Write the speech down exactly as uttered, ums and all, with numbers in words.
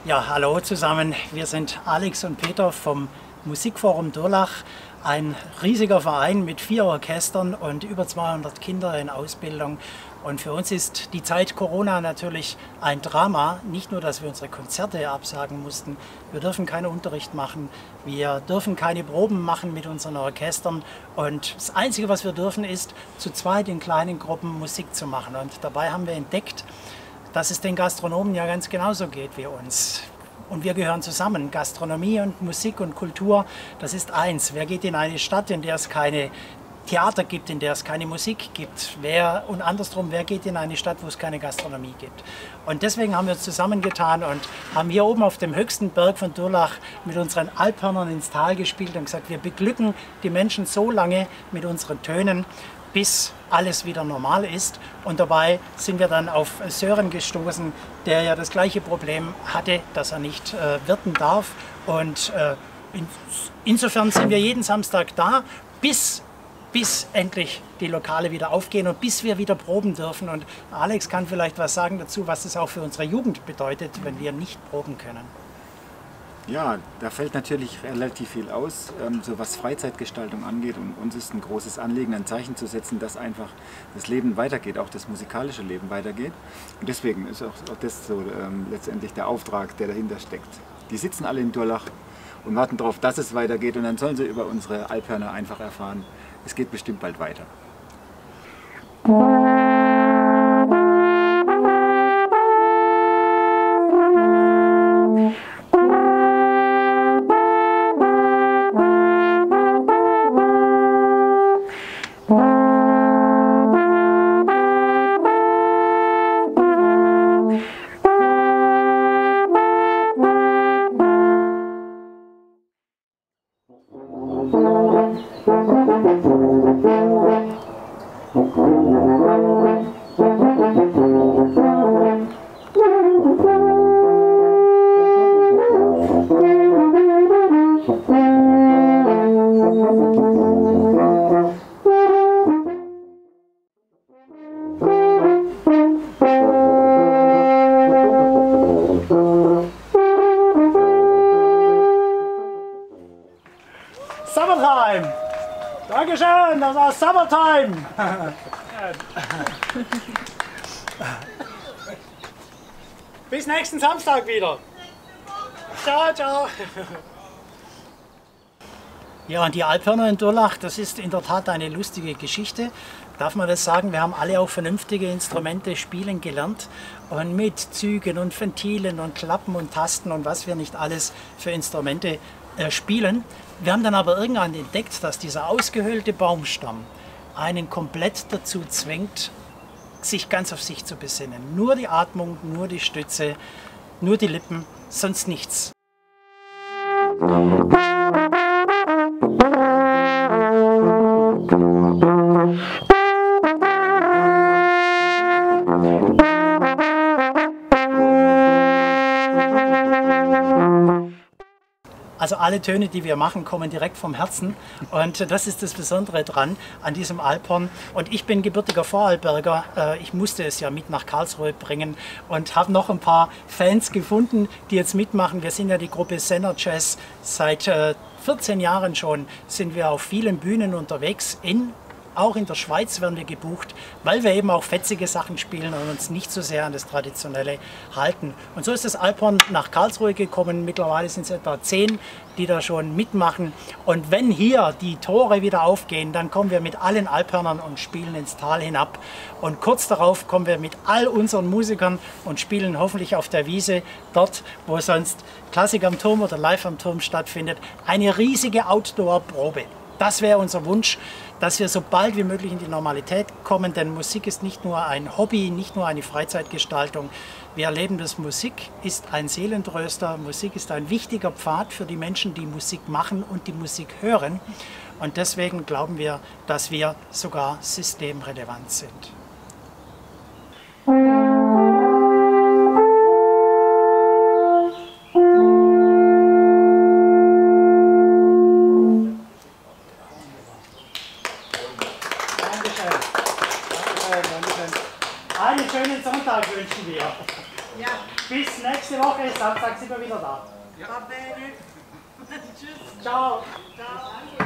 Ja, hallo zusammen. Wir sind Alex und Peter vom Musikforum Durlach, ein riesiger Verein mit vier Orchestern und über zweihundert Kinder in Ausbildung. Und für uns ist die Zeit Corona natürlich ein Drama. Nicht nur, dass wir unsere Konzerte absagen mussten, wir dürfen keinen Unterricht machen, wir dürfen keine Proben machen mit unseren Orchestern. Und das Einzige, was wir dürfen, ist, zu zweit in kleinen Gruppen Musik zu machen. Und dabei haben wir entdeckt, dass es den Gastronomen ja ganz genauso geht wie uns. Und wir gehören zusammen. Gastronomie und Musik und Kultur, das ist eins. Wer geht in eine Stadt, in der es keine Theater gibt, in der es keine Musik gibt? Wer, und andersrum, wer geht in eine Stadt, wo es keine Gastronomie gibt? Und deswegen haben wir uns zusammengetan und haben hier oben auf dem höchsten Berg von Durlach mit unseren Alphörnern ins Tal gespielt und gesagt, wir beglücken die Menschen so lange mit unseren Tönen, bis alles wieder normal ist. Und dabei sind wir dann auf Sören gestoßen, der ja das gleiche Problem hatte, dass er nicht äh, wirten darf. Und äh, in, insofern sind wir jeden Samstag da, bis, bis endlich die Lokale wieder aufgehen und bis wir wieder proben dürfen. Und Alex kann vielleicht was sagen dazu, was es auch für unsere Jugend bedeutet, wenn wir nicht proben können. Ja, da fällt natürlich relativ viel aus, ähm, so was Freizeitgestaltung angeht, und uns ist ein großes Anliegen, ein Zeichen zu setzen, dass einfach das Leben weitergeht, auch das musikalische Leben weitergeht. Und deswegen ist auch, auch das so ähm, letztendlich der Auftrag, der dahinter steckt. Die sitzen alle in Durlach und warten darauf, dass es weitergeht, und dann sollen sie über unsere Alphörner einfach erfahren, es geht bestimmt bald weiter. Summertime! Dankeschön, das war Summertime! Bis nächsten Samstag wieder! Ciao, ciao! Ja, und die Alphörner in Durlach, das ist in der Tat eine lustige Geschichte. Darf man das sagen? Wir haben alle auch vernünftige Instrumente spielen gelernt und mit Zügen und Ventilen und Klappen und Tasten und was wir nicht alles für Instrumente äh, spielen. Wir haben dann aber irgendwann entdeckt, dass dieser ausgehöhlte Baumstamm einen komplett dazu zwingt, sich ganz auf sich zu besinnen. Nur die Atmung, nur die Stütze, nur die Lippen, sonst nichts. Also alle Töne, die wir machen, kommen direkt vom Herzen, und das ist das Besondere dran an diesem Alphorn. Und ich bin gebürtiger Vorarlberger, ich musste es ja mit nach Karlsruhe bringen und habe noch ein paar Fans gefunden, die jetzt mitmachen. Wir sind ja die Gruppe Senner Jazz. Seit vierzehn Jahren schon sind wir auf vielen Bühnen unterwegs, in auch in der Schweiz werden wir gebucht, weil wir eben auch fetzige Sachen spielen und uns nicht so sehr an das Traditionelle halten. Und so ist das Alphorn nach Karlsruhe gekommen. Mittlerweile sind es etwa zehn, die da schon mitmachen. Und wenn hier die Tore wieder aufgehen, dann kommen wir mit allen Alphörnern und spielen ins Tal hinab. Und kurz darauf kommen wir mit all unseren Musikern und spielen hoffentlich auf der Wiese, dort, wo sonst Klassik am Turm oder Live am Turm stattfindet, eine riesige Outdoor-Probe. Das wäre unser Wunsch, dass wir so bald wie möglich in die Normalität kommen, denn Musik ist nicht nur ein Hobby, nicht nur eine Freizeitgestaltung. Wir erleben, dass Musik ist ein Seelentröster, Musik ist ein wichtiger Pfad für die Menschen, die Musik machen und die Musik hören. Und deswegen glauben wir, dass wir sogar systemrelevant sind. Einen schönen Sonntag wünschen wir. Ja. Bis nächste Woche, Samstag sind wir wieder da. Va bene. Tschüss. Ciao. Ciao.